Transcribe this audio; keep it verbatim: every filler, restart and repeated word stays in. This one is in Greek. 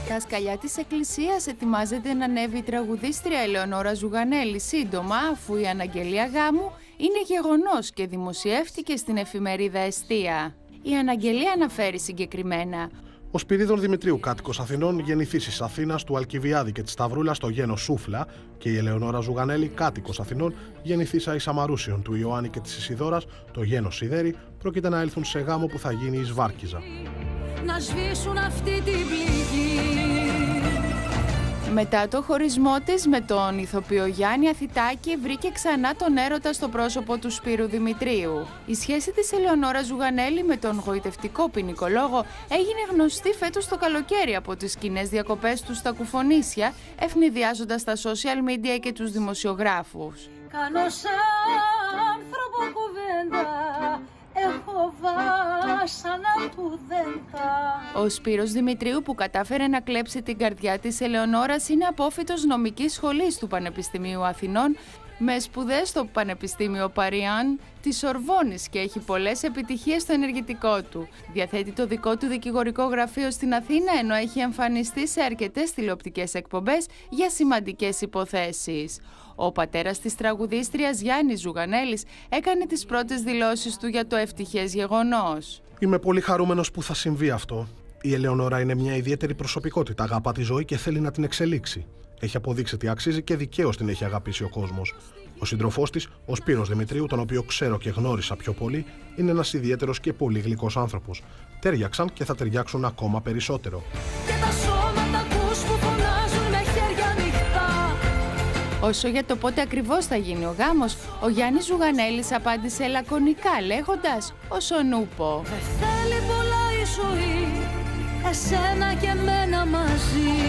Στα σκαλιά της εκκλησίας ετοιμάζεται να ανέβει η τραγουδίστρια Ελεονόρα Ζουγανέλη σύντομα, αφού η αναγγελία γάμου είναι γεγονός και δημοσιεύτηκε στην εφημερίδα Εστία. Η αναγγελία αναφέρει συγκεκριμένα: ο Σπυρίδων Δημητρίου, κάτοικος Αθηνών, γεννηθής της Αθήνας, του Αλκιβιάδη και της Σταυρούλας στο γένος Σούφλα, και η Ελεονόρα Ζουγανέλη, κάτοικος Αθηνών, γεννηθήσα εις Αμαρούσιον, του Ιωάννη και της Ισιδώρας, το γένος Σιδέρη, πρόκειται να έλθουν σε γάμο που θα γίνει εις Βάρκιζα. Να σβήσουν αυτή την πληγή. Μετά το χωρισμό της με τον ηθοποιό Γιάννη Αθητάκη, βρήκε ξανά τον έρωτα στο πρόσωπο του Σπύρου Δημητρίου. Η σχέση της Ελεονόρα Ζουγανέλη με τον γοητευτικό ποινικολόγο έγινε γνωστή φέτος το καλοκαίρι από τις κοινές διακοπές του στα Κουφονήσια, ευνηδιάζοντας τα social media και τους δημοσιογράφους. Κάνω σαν άνθρωπο κουβέντα, έχω βάσανα που δεν θα. Ο Σπύρος Δημητρίου, που κατάφερε να κλέψει την καρδιά της Ελεονόρας, είναι απόφοιτος νομικής σχολής του Πανεπιστημίου Αθηνών, με σπουδές στο Πανεπιστήμιο Παριάν της Σορβόνης και έχει πολλές επιτυχίες στο ενεργητικό του. Διαθέτει το δικό του δικηγορικό γραφείο στην Αθήνα, ενώ έχει εμφανιστεί σε αρκετές τηλεοπτικές εκπομπές για σημαντικές υποθέσεις. Ο πατέρας της τραγουδίστριας, Γιάννης Ζουγανέλης, έκανε τις πρώτες δηλώσεις του για το ευτυχές γεγονός. Είμαι πολύ χαρούμενος που θα συμβεί αυτό. Η Ελεονόρα είναι μια ιδιαίτερη προσωπικότητα, αγαπά τη ζωή και θέλει να την εξελίξει. Έχει αποδείξει τι αξίζει και δικαίως την έχει αγαπήσει ο κόσμος. Ο σύντροφός της, ο Σπύρος Δημητρίου, τον οποίο ξέρω και γνώρισα πιο πολύ, είναι ένας ιδιαίτερος και πολύ γλυκός άνθρωπος. Τέριαξαν και θα ταιριάξουν ακόμα περισσότερο. Και τα σώματα ακούς που φωνάζουν με χέρια ανοιχτά. Όσο για το πότε ακριβώς θα γίνει ο γάμος, ο Γιάννης Ζουγανέλης απάντησε λακωνικά λέγοντας «Όσον ούπο». Δεν θέλει πολλά η ζωή, εσένα και εμένα μαζί.